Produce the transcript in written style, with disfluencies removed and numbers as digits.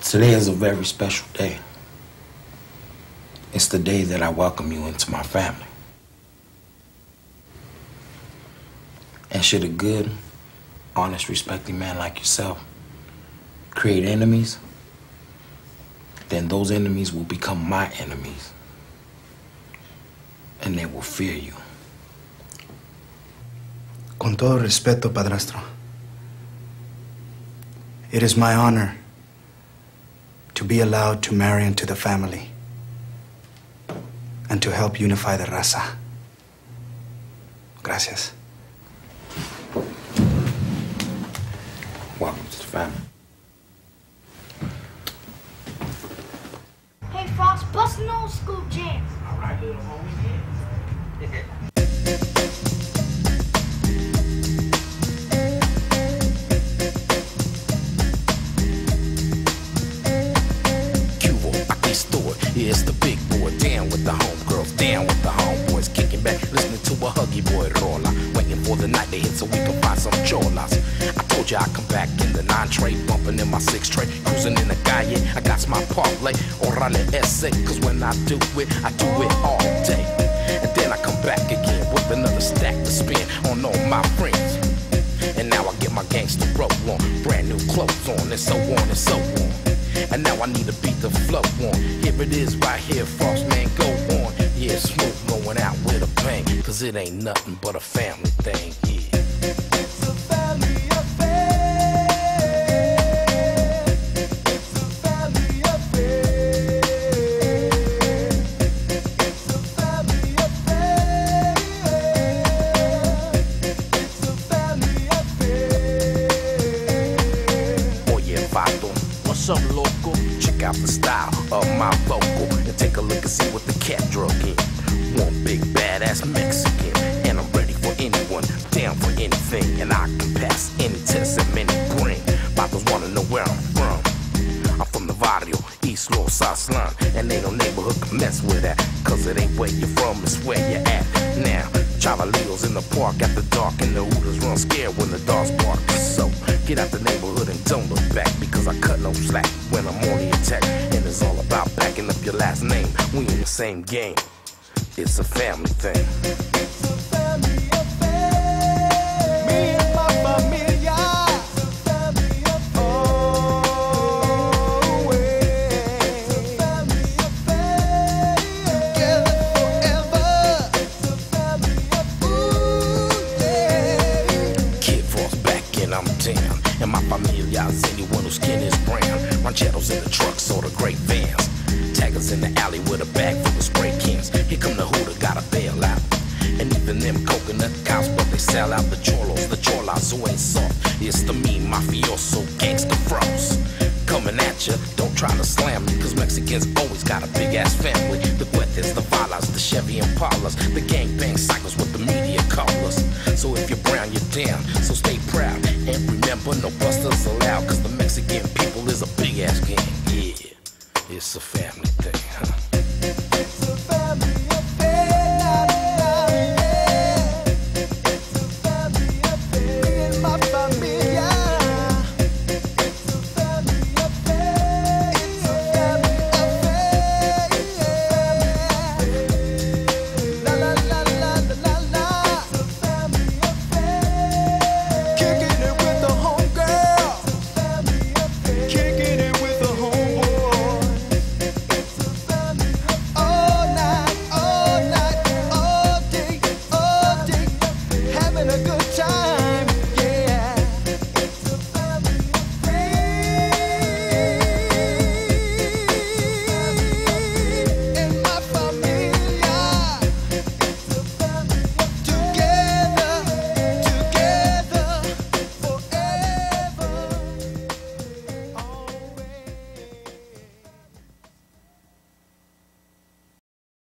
Today is a very special day. It's the day that I welcome you into my family. And should a good, honest, respecting man like yourself create enemies, then those enemies will become my enemies. And they will fear you. Con todo respeto, padrastro, it is my honor to be allowed to marry into the family and to help unify the raza. Gracias. Welcome to the family. Hey, Frost, bust an old school jam. All right, little homie. Yeah, it's the big boy, down with the homegirls, down with the homeboys, kicking back, listening to a huggy boy roller, waiting for the night to hit so we can find some cholas. I told you I'd come back in the 9-tray, bumping in my 6-tray, cruising in the calle. I got my parlay, orale ese, cause when I do it all day. And then I come back again with another stack to spin on all my friends. And now I get my gangster roll on, brand new clothes on, and so on and so on. And now I need to beat the flow on. Here it is right here, Frost, man, go on. Yeah, smooth going out with a bang, cause it ain't nothing but a family thing, yeah. It's a family affair. It's a family affair. It's a family affair. It's a family affair. Oye, vato, what's up, loco? Check out the style of my vocal and take a look and see what the cat drug in. One big badass Mexican, and I'm ready for anyone, down for anything, and I can pass any test and many bring. Vatos wanna know where I'm from. I'm from the barrio, East Los Aslan, and ain't no neighborhood can mess with that, cause it ain't where you're from, it's where you're at. Now, Chavalitos in the park after dark, and the Hooters run scared when the dogs bark. So, get out the neighborhood and don't look back, because I cut no slack when I'm on the attack. And it's all about backing up your last name. We in the same game. It's a family thing. It's a family affair. Me and my familia. It's a family affair. Oh, it's a family affair. Together forever. It's a family affair. Kid Frost back and I'm down. And my familia is anyone whose skin is brown. Rancheros in the trucks or the great vans. Taggers in the alley with a bag full of spray cans. Here come the Hooter, gotta bail out. And even them coconut cows, but they sell out the cholos who ain't soft. It's the mean mafioso gangster Frost. Coming at ya, don't try to slam me, cause Mexicans always got a big ass family. The Guetes, the Valas, the Chevy Impalas, the gangbang cycles with the media callers. So if you're brown, you're down, so stay proud. And remember, no busters allowed, cause the Mexican people is a big ass gang, yeah. It's a family thing, huh?